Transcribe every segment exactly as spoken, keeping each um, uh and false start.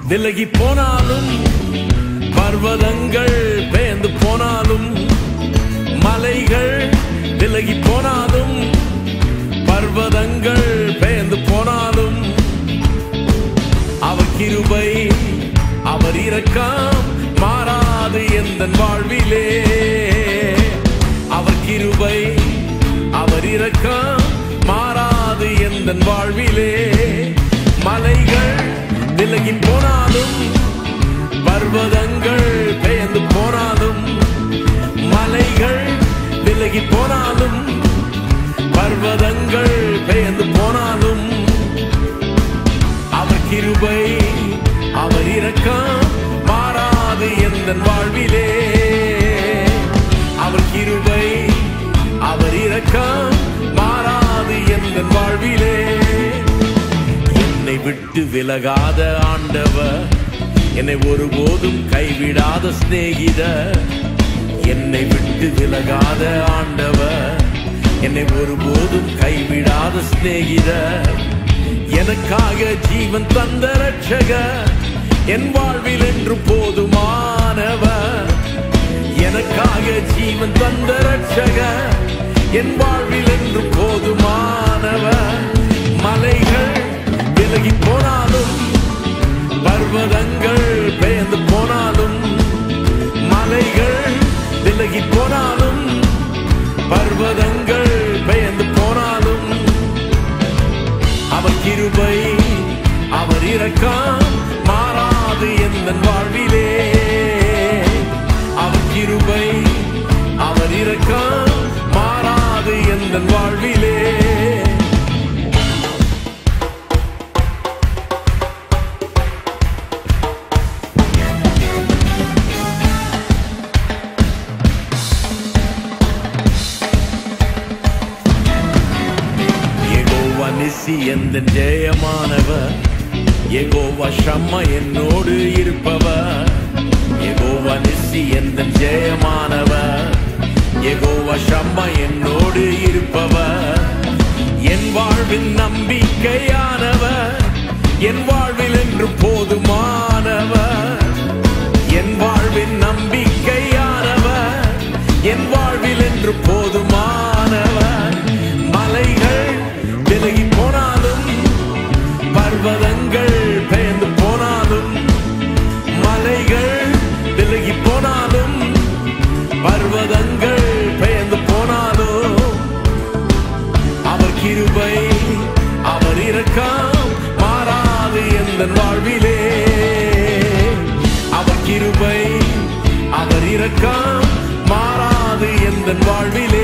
விலகி போனாலும் பர்வதங்கள் பெயர்ந்து போனாலும் மலைகள் விலகி போனாலும் பர்வதங்கள் பெயர்ந்து போனாலும் அவர் கிருபை அவர் இரக்கம் மாறாது எந்தன் வாழ்விலே. அவர் கிருபை அவர் இரக்கம் மாறாது எந்தன் வாழ்விலே. மலைகள் விலகி போனாலும் பர்வதங்கள் பெயர்ந்து போனாலும் மலைகள் விலகி போனாலும் பர்வதங்கள் பெயர்ந்து போனாலும் அவர் கிருபை அவர் இரக்கம் மாறாது எந்தன் வாழ்விலே. அவர் கிருபை அவர் இரக்கம் மாறாது எந்தன் வாழ்விலே. என்னை விட்டு விலகாத ஆண்டவர், என்னை ஒருபோதும் கைவிடாத சிநேகிதர். என்னை விட்டு விலகாத ஆண்டவர், என்னை ஒருபோதும் கைவிடாத சிநேகிதர். எனக்காக ஜீவன் தந்த ரட்சகர், என் வாழ்வில் என்று போதுமானவர். எனக்காக ஜீவன் தந்த ரட்சகர், என் வாழ்வில் என்று போதுமானவர். மலைகள் விலகி போனாலும் பர்வதங்கள் பெயர்ந்து போனாலும் மலைகள் விலகி போனாலும் பர்வதங்கள் பெயர்ந்து போனாலும் அவர் கிருபை அவர் இரக்கம் மாறாது எந்தன் வாழ்விலே. அவர் கிருபை அவர் இரக்கம் மாறாது எந்தன் வாழ்விலே. நிசி எந்தன் ஜெயமானவர், யெகோவா ஷம்மா என்னோடு இருப்பவர். யெகோவா நிசி எந்தன் ஜெயமானவர், யெகோவா ஷம்மா என்னோடு இருப்பவர். என் வாழ்வின் நம்பிக்கையானவர், என் வாழ்வில் என்று போதுமானவர். என் வாழ்வின் நம்பிக்கையானவர், என் வாழ்வில் என்று போதுமானவர். மலைகள் விலகி போனாலும் பர்வதங்கள் பெயர்ந்து போனாலும் மலைகள் விலகி போனாலும் பர்வதங்கள் பெயர்ந்து போனாலும் அவர் கிருபை அவர் இரக்கம் மாறாது எந்தன் வாழ்விலே. அவர் கிருபை அவர் இரக்கம் மாறாது எந்தன் வாழ்விலே.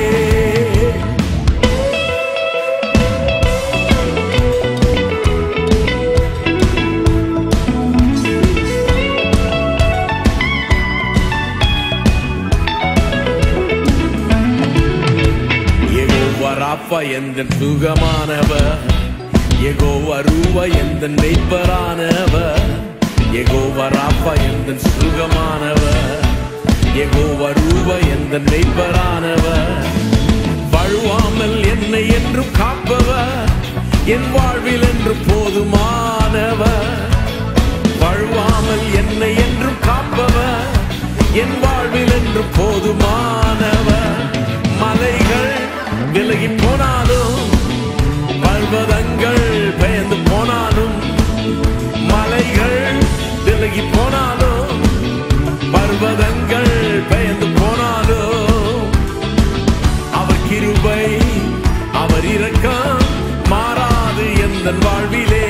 ராப்பா எந்தன் சுகமானவர், யெகோவா ரூவா எந்தன் மெய்ப்பரானவர். யெகோவா ராப்பா எந்தன் சுகமானவர், யெகோவா ரூவா எந்தன் மெய்ப்பரானவர். வழுவாமல் என்னை என்றும் காப்பவர், என் வாழ்வில் என்று போதுமானவர். வழுவாமல் என்னை என்றும் காப்பவர், என் வாழ்வில் என்று போதுமானவர். மலைகள் விலகி போனாலும் பர்வதங்கள் பெயர்ந்து போனாலும் மலைகள் விலகி போனாலும் பர்வதங்கள் பெயர்ந்து போனாலும் அவர் கிருபை அவர் இரக்கம் மாறாது எந்தன் வாழ்விலே.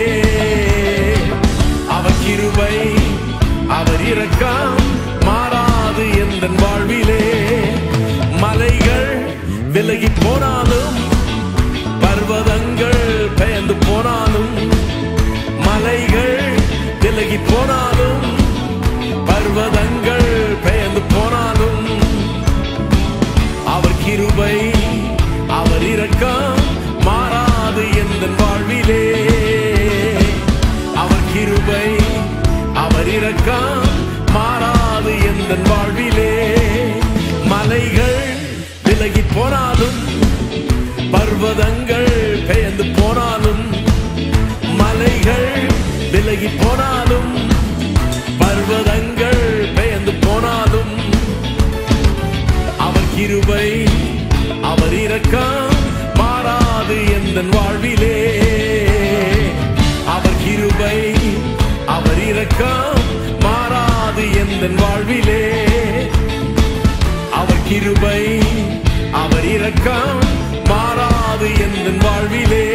அவர் கிருபை அவர் இரக்கம் மாறாது எந்தன் வாழ்விலே. மலைகள் விலகி போனாலும் பர்வதங்கள் பெயர்ந்து போனாலும் மலைகள் விலகி போனாலும் பர்வதங்கள் பெயர்ந்து போனாலும் அவர் கிருபை அவர் இரக்கம் மாறாது எந்தன் வாழ்விலே. அவர் கிருபை அவர் இரக்கம் மாறாது எந்தன் வாழ்விலே. மலைகள் விலகி போனாலும் எந்தன் வாழ்விலே. அவர் கிருபை அவர் இரக்கம் மாறாது எந்தன் வாழ்விலே. அவர் கிருபை அவர் இரக்கம் மாறாது எந்தன் வாழ்விலே.